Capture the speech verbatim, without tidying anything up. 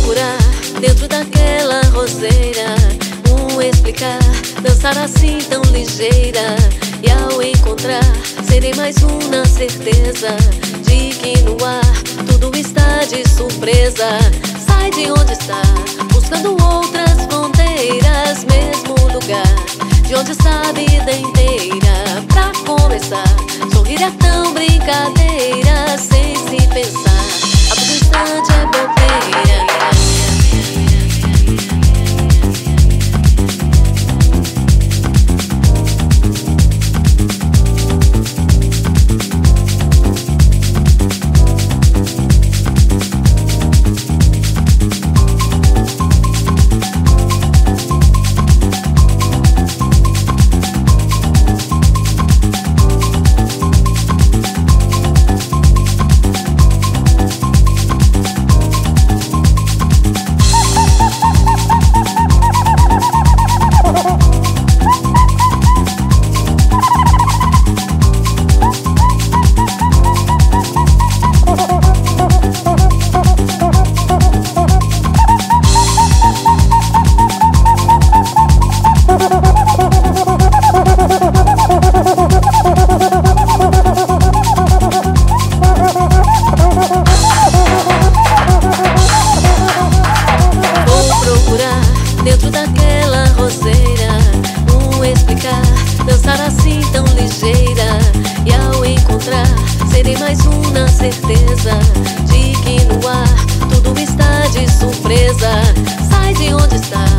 procurar dentro daquela roseira um explicar, dançar assim tão ligeira. E ao encontrar, serei mais um na certeza de que no ar tudo está de surpresa. Sai de onde está, buscando outras fronteiras, mesmo lugar de onde está a vida inteira. Pra começar, sorrir é tão brincadeira, sem se pensar, a todo instante é bobeira. Dentro daquela roseira um explicar, dançar assim tão ligeira. E ao encontrar, serei mais um na certeza de que no ar tudo está de surpresa. Sai de onde está,